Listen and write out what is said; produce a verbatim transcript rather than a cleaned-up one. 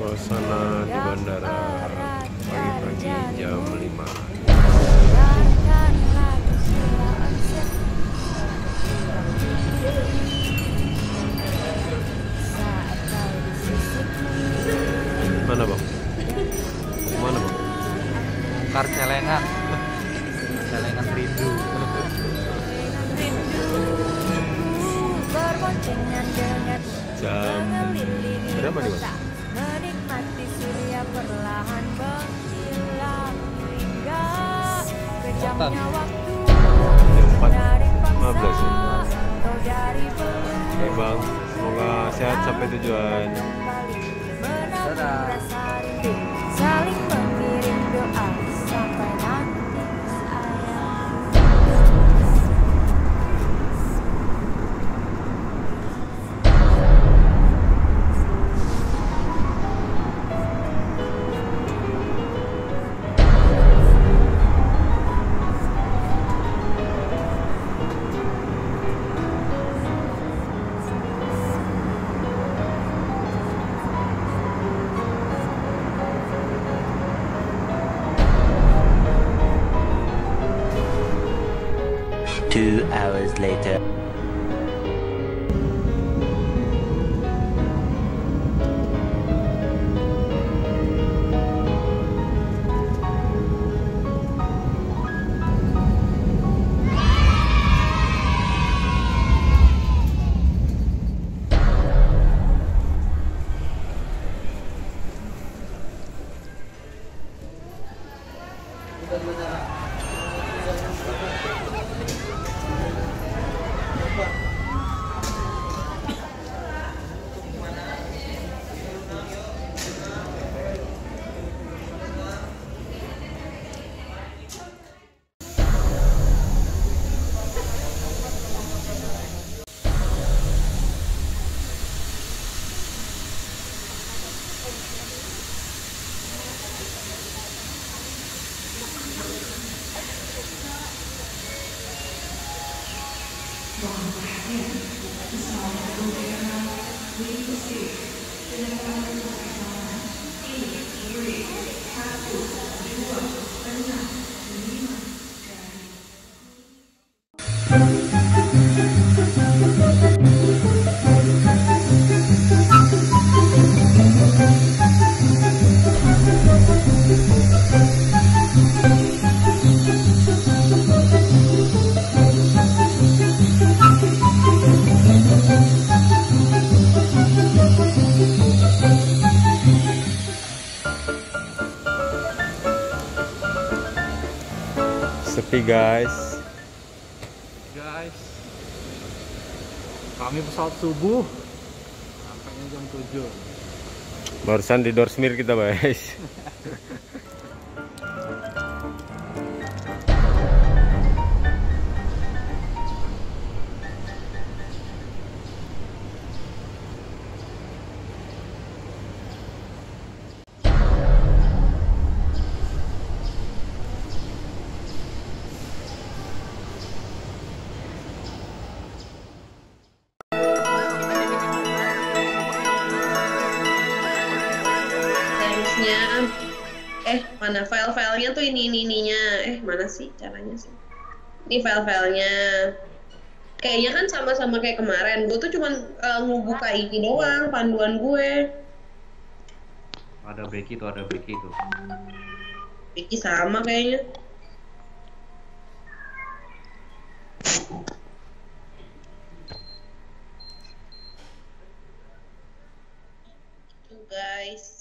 Suasana di bandara pagi-pagi jam lima. Mana bang? Mana bang? Kar celengan, celengan rindu. Jam berapa nih bang? Menikmati surya perlahan menghilang hingga kejamnya waktu. Jam empat lima belas ya? Kau dari Oke bang, semoga sehat sampai tujuan. menabur rasa rindu, saling mengirim doa sampai nanti sayang. Two hours later. Sepi guys. Guys, kami pesawat subuh, sampainya jam tujuh. Barusan di Dorsmir kita guys. Eh mana file-filenya tuh ini ini ininya eh mana sih caranya sih ini file-filenya kayaknya kan sama-sama kayak kemarin gue tuh cuman uh, ngebuka ini doang panduan gue. Ada Becky tuh, ada Becky tuh. Becky sama kayaknya tuh guys.